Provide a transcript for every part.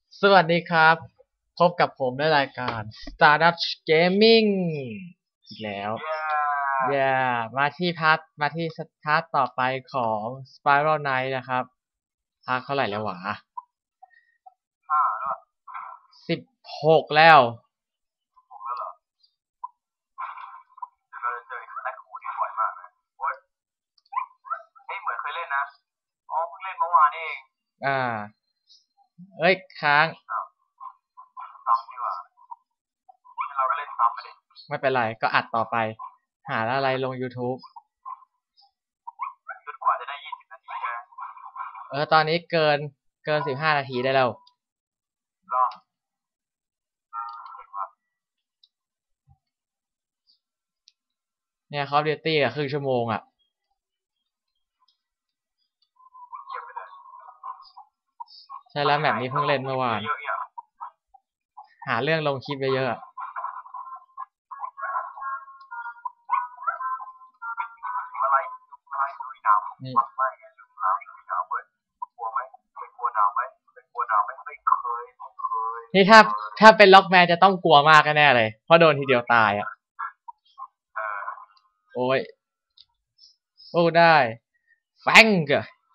สวัสดีครับพบกับผมในรายการ Stardust Gaming อีกแล้วมาที่พาร์ทต่อไปของ Spiral Knight นะครับพาร์ทเท่าไหร่แล้ววะ16แล้วเราจะเจอแลคคูนบ่อยมากนะโอ๊ยเหมือนเคยเล่นนะอ๋อเพิ่งเล่นเมื่อวานนี่เองเอ้ยค้างซ้ำดีกว่าเราก็เล่นซ้ำไปดิไม่เป็นไรก็อัดต่อไปหาอะไรลง YouTube จนกว่าจะได้20 นาทีไงตอนนี้เกิน15 นาทีได้แล้วลองเนี่ย Call of Duty ครึ่งชั่วโมงเก็บไปเลยใช่แล้วแมปนี้เพิ่งเล่นเมื่อวานเยอะอย่างหาเรื่องลงคลิปเยอะๆอะไรลุยน้ำนี่ไม่ไงลุยน้ำเว้ยกลัวไหมเคยกลัวน้ำไหมไม่เคยนี่ถ้าเป็นล็อกแมนจะต้องกลัวมากแน่ๆเลย เพราะโดนทีเดียวตายโอ้ยโอ้ได้แฟงก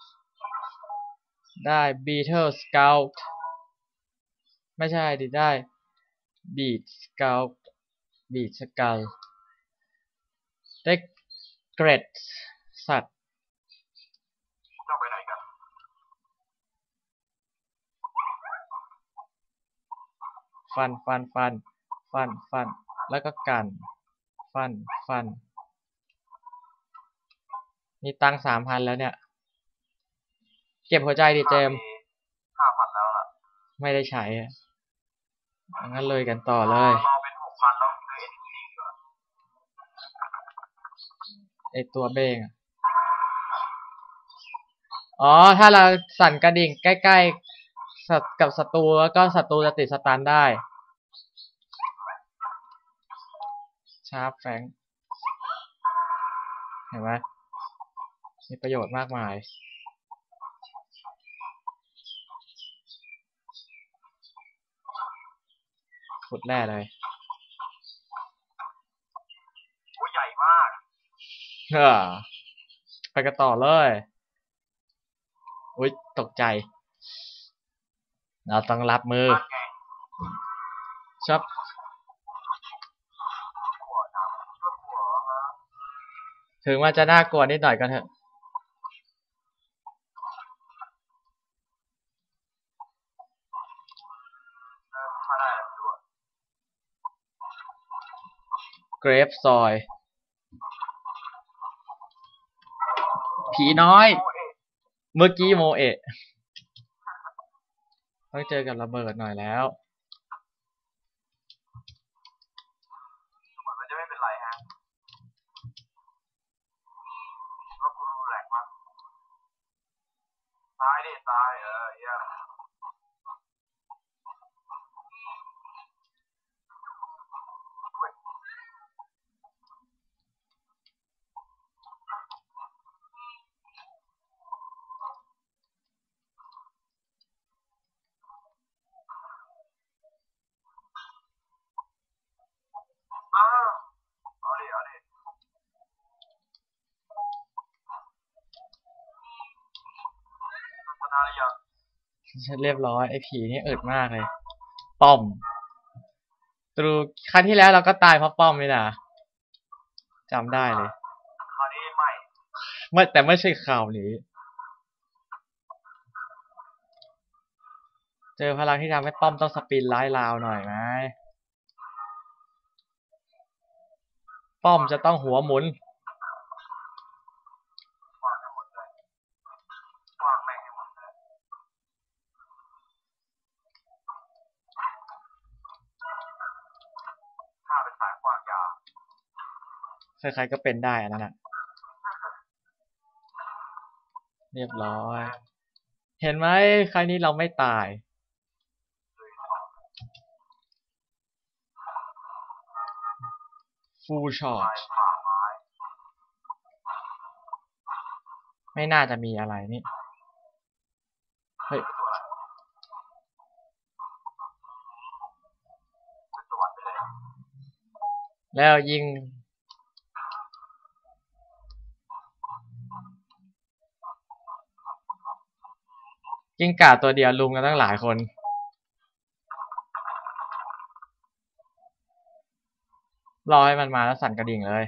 ได้บีเทิลสเกลไม่ใช่ดิได้บีทสเกลบีทสเกลได้เกรดสัตว์ต้องไปไหนกันฟันแล้วก็กันฟันนี่ตัง3,000แล้วเนี่ยเก็บหัวใจดิเจม 5,000แล้วล่ะไม่ได้ใช้งั้นเลยกันต่อเลยรอเป็น6,000แล้วซื้อ NXT ดีกว่าไอตัวเบ้งอ๋อถ้าเราสั่นกระดิ่งใกล้ๆกับศัตรูแล้วก็ศัตรูจะติดสตันได้ชาร์ปแฟงเห็นไหมมีประโยชน์มากมายขุดแร่เลยโอ้ใหญ่มากไปกันต่อเลยอุ๊ยตกใจเราต้องรับมือชอบถึงมันจะน่ากลัวนิดหน่อยก็เถอะเกรฟซอยผีน้อยเมื่อกี้โมเอะต้องเจอกับระเบิดหน่อยแล้วเหมือนมันจะไม่เป็นไรฮะก็กูแหลกมากตายดิตายเยี่ยมอ้าวเอาดิชนะหรือยังเรียบร้อยไอ้ผีนี่อึดมากเลยป้อมตรูครั้งที่แล้วเราก็ตายเพราะป้อมนี่นะจำได้เลยคราวนี้ไม่แต่ไม่ใช่ข่าวนี้เจอพลังที่ทำให้ป้อมต้องสปินร้ายราวหน่อยไหมป้อมจะต้องหัวหมุนวางให้หมดเลยวางแม่งให้หมดเลยถ้าเป็นสายกว้างยาวใครๆก็เป็นได้อันนั้นน่ะเรียบร้อยเห็นไหมครั้งนี้เราไม่ตายฟูลช็อตไม่น่าจะมีอะไรนี่เฮ้ยแล้วยิงกิ้งก่าตัวเดียวลุมกันตั้งหลายคน รอให้มันมาแล้วสั่นกระดิ่งเลย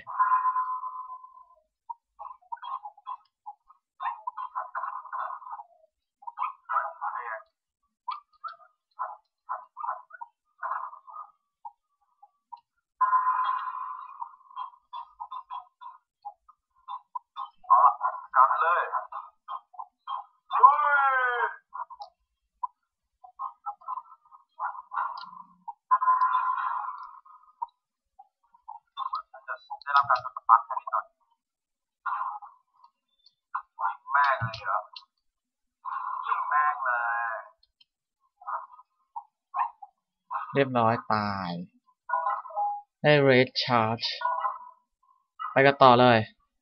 เอาละกันเลยลุยจะได้รับการสตันแค่นิดหน่อยแม่งเลยเหรอยิงแม่งเลยเรียบร้อยตายได้ Red Charge ไปกันต่อเลย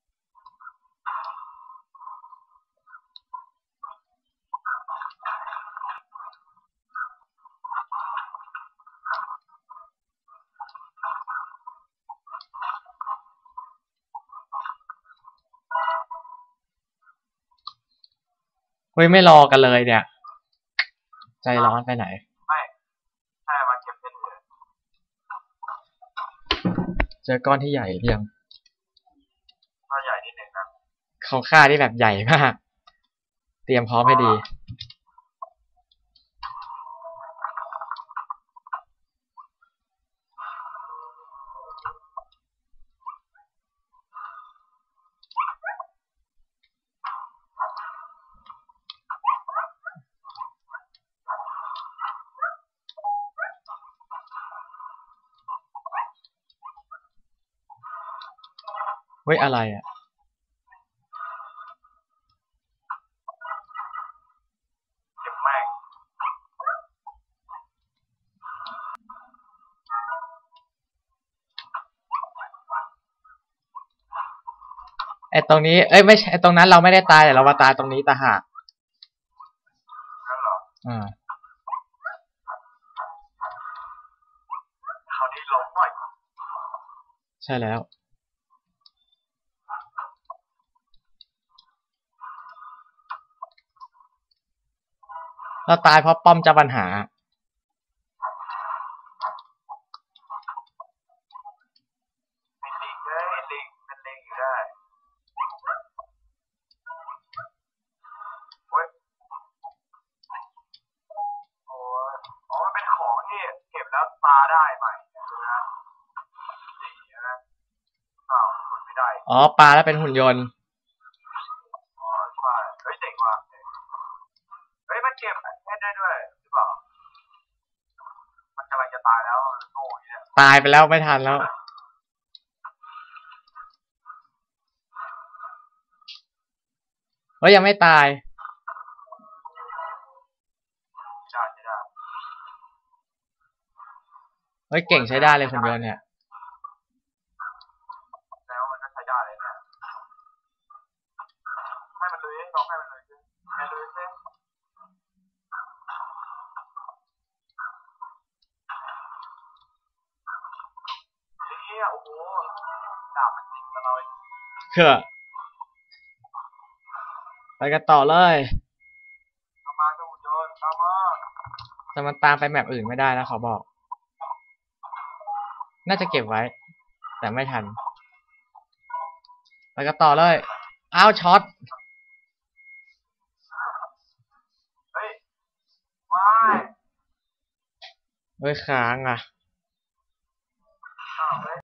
เฮ้ยไม่รอกันเลยเนี่ย ใจร้อนไปไหนไม่แค่มาเก็บเพชรเฉยเจอก้อนที่ใหญ่เรียงก็ใหญ่นิดนึงนะเขาฆ่าที่แบบใหญ่มาก เตรียมพร้อมให้ดี เฮ้ยอะไรอ่ะเก็บแม่งไอ้ตรงนี้ เอ้ยไม่ใช่ไอ้ตรงนั้นเราไม่ได้ตายแต่เรามาตายตรงนี้ต่างหากนั่นเหรออ่าคราวนี้ล้มหน่อยใช่แล้ว เราตายเพราะป้อมเจ้าปัญหาเป็นลิงเลยลิงเป็นลิงอยู่ได้โอ้ยโอ้ยอ๋อมันเป็นของที่เก็บแล้วปาได้ใหม่นะสีนะอ้าวกดไม่ได้อ๋อปลาแล้วเป็นหุ่นยนต์อ๋อใช่เฮ้ยเจ๋งว่ะเจ๋งเฮ้ยมันเก็บเพชรได้ด้วยหรือเปล่ามันกำลังจะตายแล้วมันโง่อย่างเงี้ยตายไปแล้วไม่ทันแล้ว เฮ้ยยังไม่ตายใช่ใช่ได้เฮ้ยเก่งใช้ได้เลยหุ่นยนต์เนี่ยแล้วมันก็ใช้ได้เลยนะให้มันเลยลองให้มันเลยสิให้เลยสินี่โอ้โหดาบมันจริงกับเราเคือไปกันต่อเลยตามมาเจ้าหุ่นยนต์ตามมาแต่มันตามไปแมปอื่นไม่ได้นะขอบอก น่าจะเก็บไว้ แต่ไม่ทัน ไปกันต่อเลย อ้าวช็อตเฮ้ยไม่เฮ้ยค้างอ่ะ